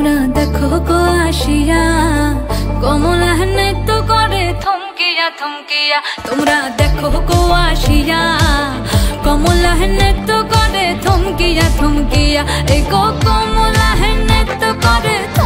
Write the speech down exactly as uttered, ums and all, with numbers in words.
তোমরা দেখো গো আসিয়া কমলা নৃত্য করে থমকিয়া থমকিয়া। তোমরা দেখো গো আসিয়া কমলা নৃত্য করে থমকিয়া থমকিয়া। এই গো কমলা নৃত্য করে